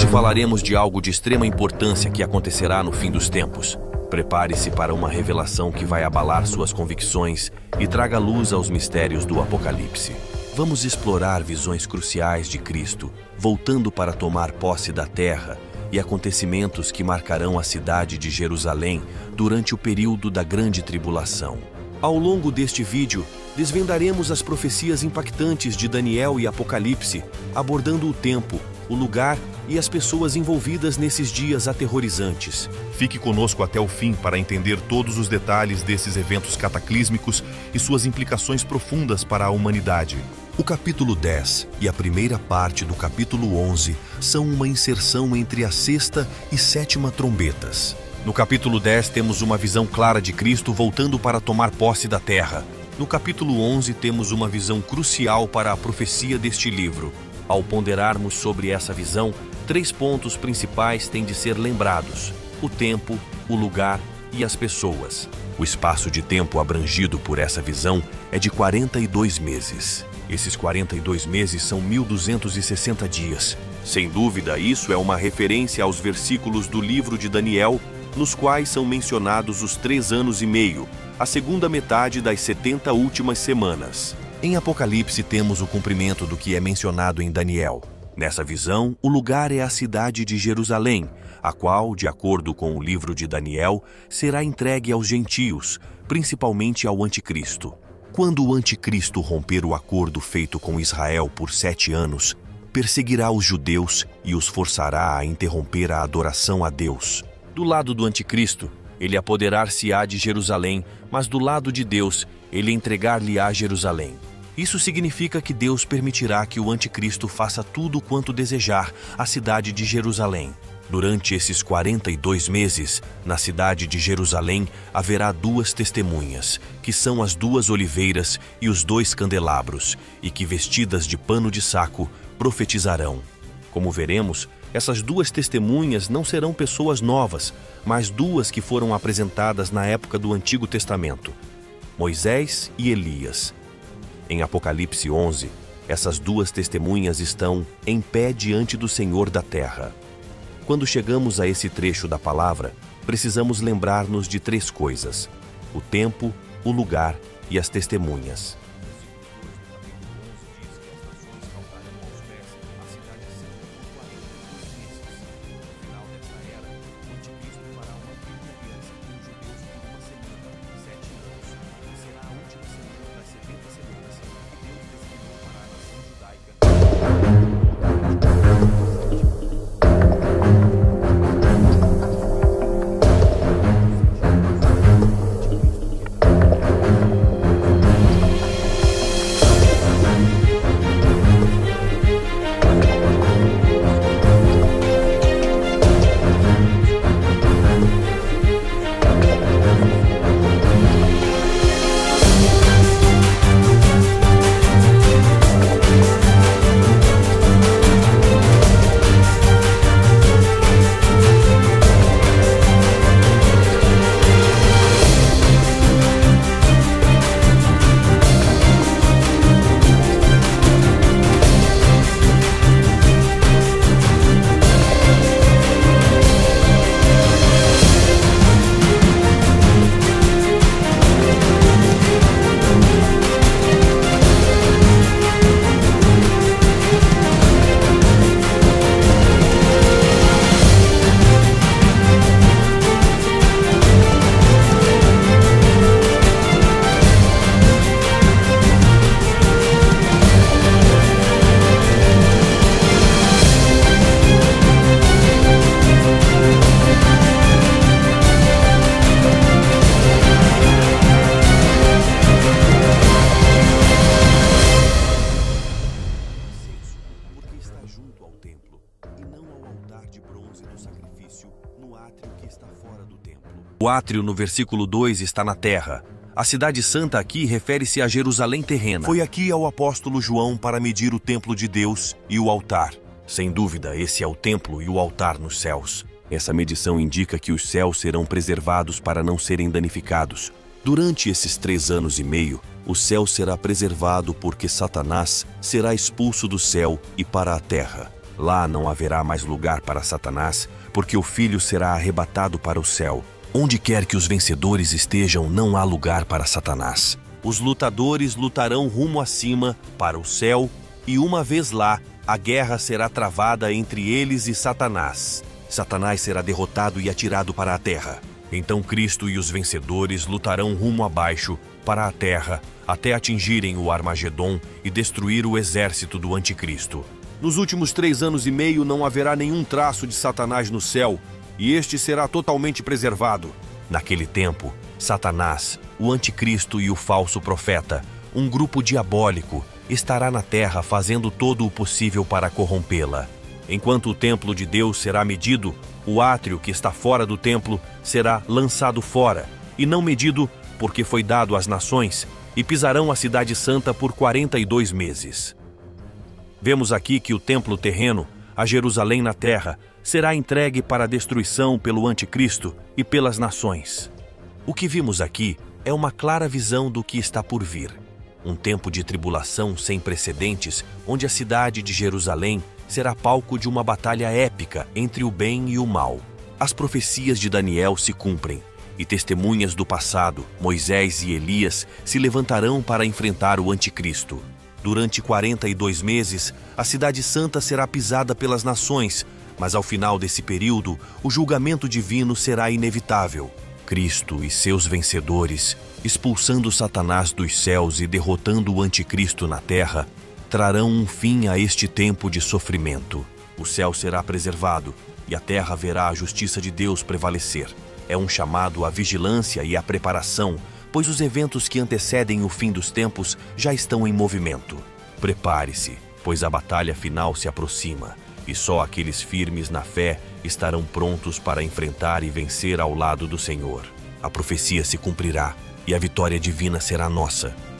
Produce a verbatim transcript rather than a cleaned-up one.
Hoje falaremos de algo de extrema importância que acontecerá no fim dos tempos. Prepare-se para uma revelação que vai abalar suas convicções e traga luz aos mistérios do Apocalipse. Vamos explorar visões cruciais de Cristo, voltando para tomar posse da terra, e acontecimentos que marcarão a cidade de Jerusalém durante o período da Grande Tribulação. Ao longo deste vídeo, desvendaremos as profecias impactantes de Daniel e Apocalipse, abordando o tempo, o lugar e as pessoas envolvidas nesses dias aterrorizantes. Fique conosco até o fim para entender todos os detalhes desses eventos cataclísmicos e suas implicações profundas para a humanidade. O capítulo dez e a primeira parte do capítulo onze são uma inserção entre a sexta e sétima trombetas. No capítulo dez temos uma visão clara de Cristo voltando para tomar posse da terra. No capítulo onze temos uma visão crucial para a profecia deste livro. Ao ponderarmos sobre essa visão, três pontos principais têm de ser lembrados: o tempo, o lugar e as pessoas. O espaço de tempo abrangido por essa visão é de quarenta e dois meses. Esses quarenta e dois meses são mil duzentos e sessenta dias. Sem dúvida, isso é uma referência aos versículos do livro de Daniel, nos quais são mencionados os três anos e meio, a segunda metade das setenta últimas semanas. Em Apocalipse temos o cumprimento do que é mencionado em Daniel. Nessa visão, o lugar é a cidade de Jerusalém, a qual, de acordo com o livro de Daniel, será entregue aos gentios, principalmente ao Anticristo. Quando o Anticristo romper o acordo feito com Israel por sete anos, perseguirá os judeus e os forçará a interromper a adoração a Deus. Do lado do Anticristo, ele apoderar-se-á de Jerusalém, mas do lado de Deus, ele entregar-lhe-á Jerusalém. Isso significa que Deus permitirá que o Anticristo faça tudo quanto desejar à cidade de Jerusalém. Durante esses quarenta e dois meses, na cidade de Jerusalém, haverá duas testemunhas, que são as duas oliveiras e os dois candelabros, e que, vestidas de pano de saco, profetizarão. Como veremos, essas duas testemunhas não serão pessoas novas, mas duas que foram apresentadas na época do Antigo Testamento: Moisés e Elias. Em Apocalipse onze, essas duas testemunhas estão em pé diante do Senhor da terra. Quando chegamos a esse trecho da palavra, precisamos lembrar-nos de três coisas: o tempo, o lugar e as testemunhas. O átrio no versículo dois está na terra. A cidade santa aqui refere-se a Jerusalém terrena. Foi aqui ao apóstolo João para medir o templo de Deus e o altar. Sem dúvida, esse é o templo e o altar nos céus. Essa medição indica que os céus serão preservados para não serem danificados. Durante esses três anos e meio, o céu será preservado porque Satanás será expulso do céu e para a terra. Lá não haverá mais lugar para Satanás, porque o Filho será arrebatado para o céu. Onde quer que os vencedores estejam, não há lugar para Satanás. Os lutadores lutarão rumo acima, para o céu, e uma vez lá, a guerra será travada entre eles e Satanás. Satanás será derrotado e atirado para a terra. Então Cristo e os vencedores lutarão rumo abaixo, para a terra, até atingirem o Armagedon e destruir o exército do Anticristo. Nos últimos três anos e meio não haverá nenhum traço de Satanás no céu, e este será totalmente preservado. Naquele tempo, Satanás, o Anticristo e o falso profeta, um grupo diabólico, estará na terra fazendo todo o possível para corrompê-la. Enquanto o templo de Deus será medido, o átrio que está fora do templo será lançado fora, e não medido porque foi dado às nações, e pisarão a cidade santa por quarenta e dois meses. Vemos aqui que o templo terreno, a Jerusalém na terra, será entregue para a destruição pelo Anticristo e pelas nações. O que vimos aqui é uma clara visão do que está por vir. Um tempo de tribulação sem precedentes, onde a cidade de Jerusalém será palco de uma batalha épica entre o bem e o mal. As profecias de Daniel se cumprem, e testemunhas do passado, Moisés e Elias, se levantarão para enfrentar o Anticristo. Durante quarenta e dois meses, a cidade santa será pisada pelas nações, mas ao final desse período, o julgamento divino será inevitável. Cristo e seus vencedores, expulsando Satanás dos céus e derrotando o Anticristo na terra, trarão um fim a este tempo de sofrimento. O céu será preservado e a terra verá a justiça de Deus prevalecer. É um chamado à vigilância e à preparação, pois os eventos que antecedem o fim dos tempos já estão em movimento. Prepare-se, pois a batalha final se aproxima, e só aqueles firmes na fé estarão prontos para enfrentar e vencer ao lado do Senhor. A profecia se cumprirá, e a vitória divina será nossa.